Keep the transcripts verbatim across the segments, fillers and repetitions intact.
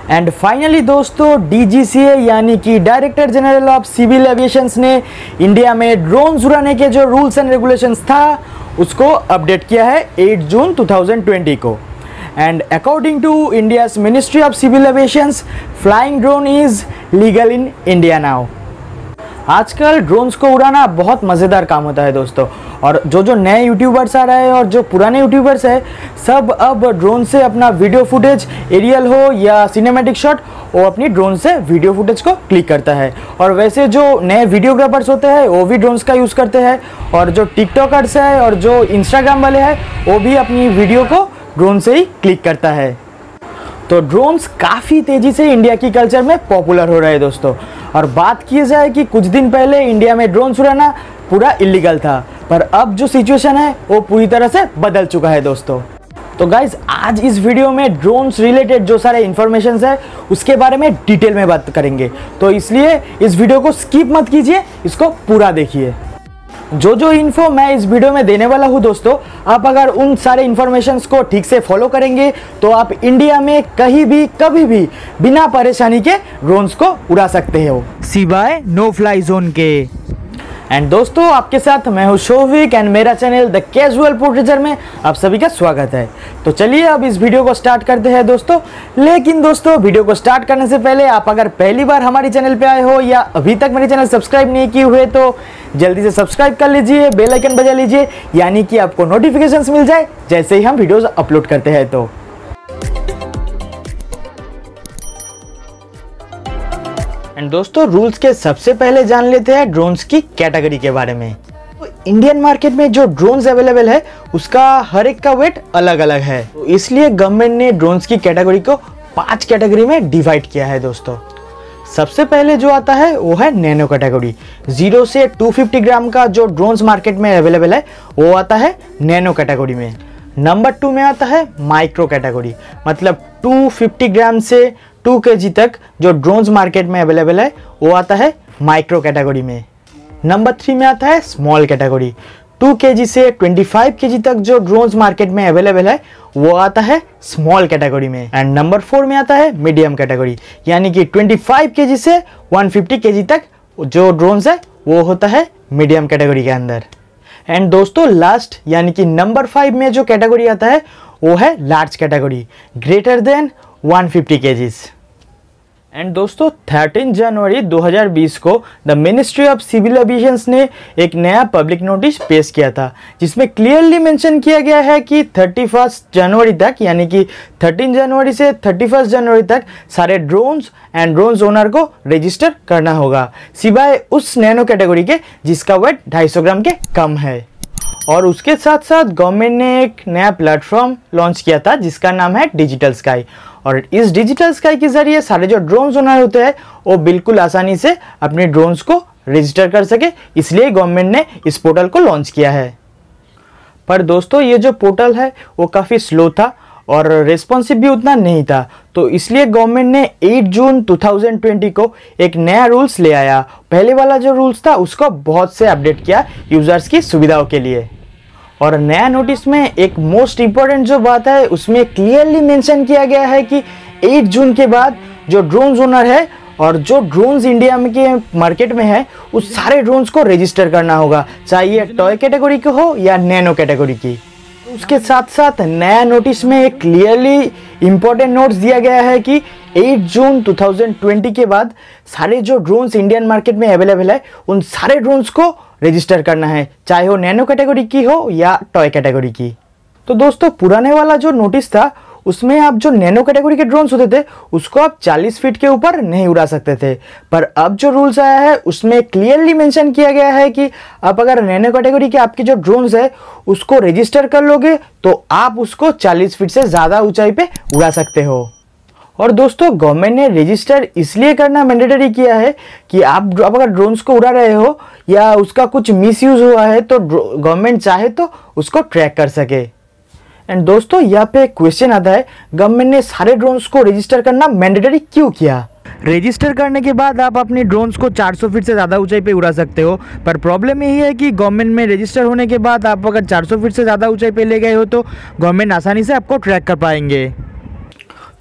And finally दोस्तों, D G C A यानी कि director general of civil aviations ने इंडिया में ड्रोन्स उड़ाने के जो रूल्स एंड रेगुलेशंस था उसको अपडेट किया है आठ जून दो हज़ार बीस को। And according to India's ministry of civil aviations, flying drone is legal in India now. आजकल ड्रोन्स को उड़ाना बहुत मज़ेदार काम होता है दोस्तों, और जो जो नए यूट्यूबर्स आ रहे हैं और जो पुराने यूट्यूबर्स हैं, सब अब ड्रोन से अपना वीडियो फुटेज, एरियल हो या सिनेमैटिक शॉट, वो अपनी ड्रोन से वीडियो फुटेज को क्लिक करता है। और वैसे जो नए वीडियोग्राफर्स होते हैं वो भी ड्रोन्स का यूज़ करते हैं, और जो टिकटॉकर्स है और जो इंस्टाग्राम वाले हैं वो भी अपनी वीडियो को ड्रोन से ही क्लिक करता है। तो ड्रोन्स काफ़ी तेज़ी से इंडिया की कल्चर में पॉपुलर हो रहे हैं दोस्तों। और बात की जाए कि कुछ दिन पहले इंडिया में ड्रोन्स उड़ाना पूरा इलीगल था, पर अब जो सिचुएशन है वो पूरी तरह से बदल चुका है दोस्तों। तो गाइज, आज इस वीडियो में ड्रोन्स रिलेटेड जो सारे इन्फॉर्मेशन है उसके बारे में डिटेल में बात करेंगे, तो इसलिए इस वीडियो को स्किप मत कीजिए, इसको पूरा देखिए। जो जो इन्फो मैं इस वीडियो में देने वाला हूँ दोस्तों, आप अगर उन सारे इन्फॉर्मेशंस को ठीक से फॉलो करेंगे तो आप इंडिया में कहीं भी कभी भी बिना परेशानी के ड्रोन्स को उड़ा सकते हो, सिवाय नो फ्लाई जोन के। एंड दोस्तों, आपके साथ मैं हूँ शोविक एंड मेरा चैनल द कैजुअल पोर्ट्रेचर में आप सभी का स्वागत है। तो चलिए अब इस वीडियो को स्टार्ट करते हैं दोस्तों। लेकिन दोस्तों, वीडियो को स्टार्ट करने से पहले आप अगर पहली बार हमारी चैनल पे आए हो या अभी तक मेरे चैनल सब्सक्राइब नहीं किए हुए तो जल्दी से सब्सक्राइब कर लीजिए, बेल आइकन बजा लीजिए, यानी कि आपको नोटिफिकेशंस मिल जाए जैसे ही हम वीडियोस अपलोड करते हैं। तो एंड दोस्तों, रूल्स के सबसे पहले जान लेते हैं ड्रोन्स की कैटेगरी के बारे में। तो इंडियन मार्केट में जो ड्रोन्स अवेलेबल है उसका हर एक का वेट अलग अलग है, तो इसलिए गवर्नमेंट ने ड्रोन्स की कैटेगरी को पांच कैटेगरी में डिवाइड किया है दोस्तों। सबसे पहले जो आता है वो है नैनो कैटेगरी। जीरो से दो सौ पचास ग्राम का जो ड्रोन्स मार्केट में अवेलेबल है वो आता है नैनो कैटेगरी में। नंबर टू में आता है माइक्रो कैटेगरी, मतलब दो सौ पचास ग्राम से टू के जी तक जो ड्रोन्स मार्केट में अवेलेबल है वो आता है माइक्रो कैटेगरी में। नंबर थ्री में आता है स्मॉल कैटेगरी। टू के जी से पच्चीस के जी तक जो ड्रोन्स मार्केट में अवेलेबल है वो आता है स्मॉल कैटेगरी में। एंड नंबर फोर में आता है मीडियम कैटेगरी, यानी कि पच्चीस के जी से एक सौ पचास के जी तक जो ड्रोन्स है वो होता है मीडियम कैटेगरी के अंदर। एंड दोस्तों, लास्ट यानी कि नंबर फाइव में जो कैटेगरी आता है वो है लार्ज कैटेगरी, ग्रेटर देन एक सौ पचास केजीज। एंड दोस्तों, तेरह जनवरी दो हज़ार बीस को the ministry of civil aviations ने एक नया पब्लिक नोटिस पेश किया था, जिसमें क्लियरली मेंशन किया गया है कि इकतीस जनवरी तक, यानी कि तेरह जनवरी से इकतीस जनवरी तक सारे ड्रोन्स एंड ड्रोन्स ओनर को रजिस्टर करना होगा, सिवाय उस नैनो कैटेगरी के जिसका वेट दो सौ पचास ग्राम के कम है। और उसके साथ साथ गवर्नमेंट ने एक नया प्लेटफॉर्म लॉन्च किया था जिसका नाम है डिजिटल स्काई, और इस डिजिटल स्काई के जरिए सारे जो ड्रोन्स ओनर होते हैं वो बिल्कुल आसानी से अपने ड्रोन्स को रजिस्टर कर सके, इसलिए गवर्नमेंट ने इस पोर्टल को लॉन्च किया है। पर दोस्तों, ये जो पोर्टल है वो काफ़ी स्लो था और रिस्पॉन्सिव भी उतना नहीं था, तो इसलिए गवर्नमेंट ने आठ जून दो हज़ार बीस को एक नया रूल्स ले आया। पहले वाला जो रूल्स था उसको बहुत से अपडेट किया यूजर्स की सुविधाओं के लिए। और नया नोटिस में एक मोस्ट इम्पॉर्टेंट जो बात है उसमें क्लियरली मेंशन किया गया है कि आठ जून के बाद जो ड्रोन्स ओनर है और जो ड्रोन्स इंडिया में के मार्केट में है उस सारे ड्रोन्स को रजिस्टर करना होगा, चाहे ये टॉय कैटेगरी के हो या नैनो कैटेगरी की। उसके साथ साथ नया नोटिस में एक क्लियरली इम्पोर्टेंट नोट्स दिया गया है कि आठ जून दो हज़ार बीस के बाद सारे जो ड्रोन्स इंडियन मार्केट में अवेलेबल है उन सारे ड्रोन्स को रजिस्टर करना है, चाहे वो नैनो कैटेगरी की हो या टॉय कैटेगरी की। तो दोस्तों, पुराने वाला जो नोटिस था उसमें आप जो नैनो कैटेगरी के ड्रोन्स होते थे उसको आप चालीस फीट के ऊपर नहीं उड़ा सकते थे, पर अब जो रूल्स आया है उसमें क्लियरली मेंशन किया गया है कि आप अगर नैनो कैटेगरी के आपके जो ड्रोन्स है उसको रजिस्टर कर लोगे तो आप उसको चालीस फीट से ज़्यादा ऊंचाई पे उड़ा सकते हो। और दोस्तों, गवर्नमेंट ने रजिस्टर इसलिए करना मैंडेटरी किया है कि आप आप अगर ड्रोन्स को उड़ा रहे हो या उसका कुछ मिसयूज हुआ है तो गवर्नमेंट चाहे तो उसको ट्रैक कर सके। एंड दोस्तों, यहाँ पे एक क्वेश्चन आता है, गवर्नमेंट ने सारे ड्रोन्स को रजिस्टर करना मैंडेटरी क्यों किया? रजिस्टर करने के बाद आप अपनी ड्रोन्स को चार सौ फीट से ज़्यादा ऊंचाई पे उड़ा सकते हो, पर प्रॉब्लम यही है कि गवर्नमेंट में रजिस्टर होने के बाद आप अगर चार सौ फीट से ज़्यादा ऊंचाई पे ले गए हो तो गवर्नमेंट आसानी से आपको ट्रैक कर पाएंगे।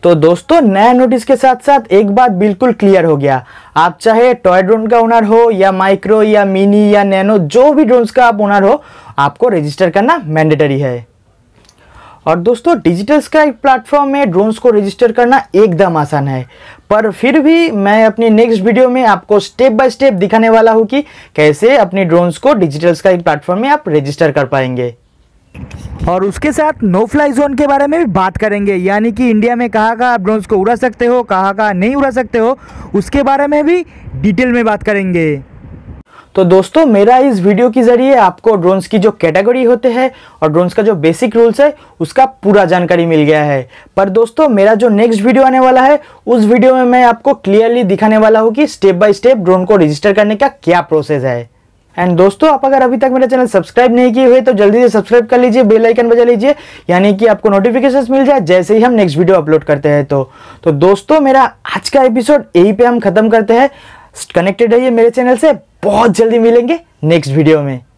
तो दोस्तों नया नोटिस के साथ साथ एक बात बिल्कुल क्लियर हो गया, आप चाहे टॉय ड्रोन का ओनर हो या माइक्रो या मिनी या नैनो, जो भी ड्रोन्स का आप ओनर हो, आपको रजिस्टर करना मैंडेटरी है। और दोस्तों डिजिटल स्काई प्लेटफॉर्म में ड्रोन्स को रजिस्टर करना एकदम आसान है, पर फिर भी मैं अपनी नेक्स्ट वीडियो में आपको स्टेप बाय स्टेप दिखाने वाला हूँ कि कैसे अपनी ड्रोन्स को डिजिटल स्काई प्लेटफॉर्म में आप रजिस्टर कर पाएंगे। और उसके साथ नो फ्लाई जोन के बारे में भी बात करेंगे, यानी कि इंडिया में कहाँ कहाँ आप ड्रोन्स को उड़ा सकते हो, कहाँ कहाँ नहीं उड़ा सकते हो, उसके बारे में भी डिटेल में बात करेंगे। तो दोस्तों मेरा इस वीडियो के जरिए आपको ड्रोन्स की जो कैटेगरी होते हैं और ड्रोन्स का जो बेसिक रूल्स है उसका पूरा जानकारी मिल गया है। पर दोस्तों मेरा जो नेक्स्ट वीडियो आने वाला है उस वीडियो में मैं आपको क्लियरली दिखाने वाला हूँ कि स्टेप बाय स्टेप ड्रोन को रजिस्टर करने का क्या प्रोसेस है। एंड दोस्तों आप अगर अभी तक मेरा चैनल सब्सक्राइब नहीं किए हुए तो जल्दी से सब्सक्राइब कर लीजिए, बेल आइकन बजा लीजिए, यानी कि आपको नोटिफिकेशंस मिल जाए जैसे ही हम नेक्स्ट वीडियो अपलोड करते हैं। तो तो दोस्तों मेरा आज का एपिसोड यहीं पे हम खत्म करते हैं। कनेक्टेड रहिए मेरे चैनल से, बहुत जल्दी मिलेंगे नेक्स्ट वीडियो में।